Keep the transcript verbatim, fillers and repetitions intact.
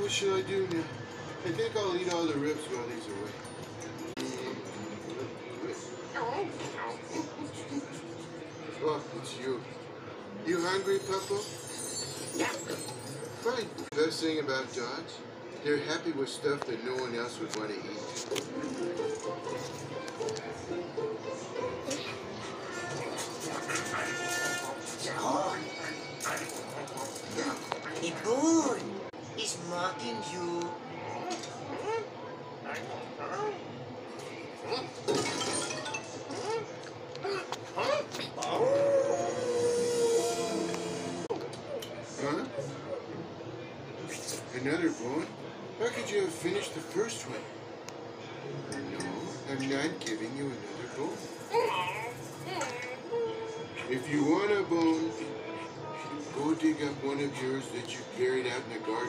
what shall I do now? I think I'll eat all the ribs while he's away. Oh, it's you. You hungry, Puppo? Yeah. Fine. The best thing about dogs, they're happy with stuff that no one else would want to eat. Hey, boy, he's mocking you. Huh? Another bone? How could you have finished the first one? No, I'm not giving you another bone. If you want a bone, go dig up one of yours that you buried out in the garden.